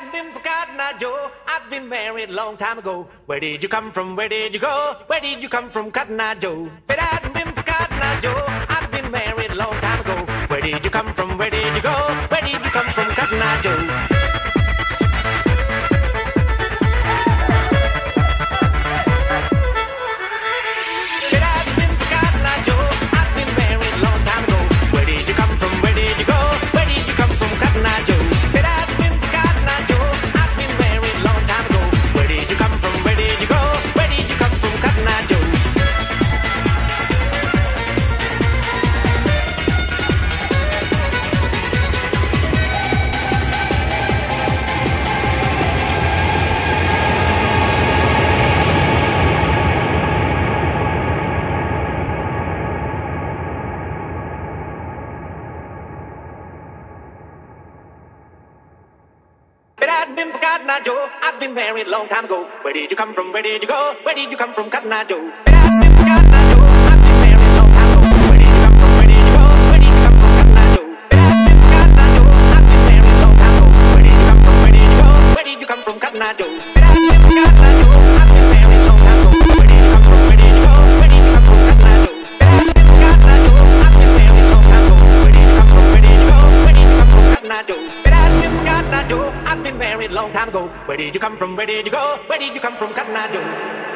hadn't been for Cotton Eye Joe, I'd been married a long time ago. Where did you come from? Where did you go? Where did you come from, Cotton Eye Joe? If it hadn't been for Cotton Eye Joe, I'd been married a long time ago. Where did you come from? Where did you go? Where did you come from, Cotton Eye Joe? I've been for Cotton Eye Joe, I've been married a long time ago. Where did you come from? Where did you go? Where did you come from, Cotton Eye Joe? I've been for Cotton Eye Joe, I've been married a long time ago. Where did you come from? Where did you go? Where did you come from, Cotton Eye Joe? I've been for Cotton Eye Joe, I've been married a long time ago. Where did you come from? Where did you go? Where did you come from, Cotton Eye Joe? I've been for Cotton Eye Joe, I've been married a long time ago. Where did you come from? Where did you go? Where did you come from, Cotton Eye Joe? I've been for Cotton Eye Joe, I've been married a long time ago. Where did you come from? Where did you go? Where did you come from, Cotton Eye Joe? I've been married a long time ago. Where did you come from? Where did you go? Where did you come from, Cotton Eye Joe?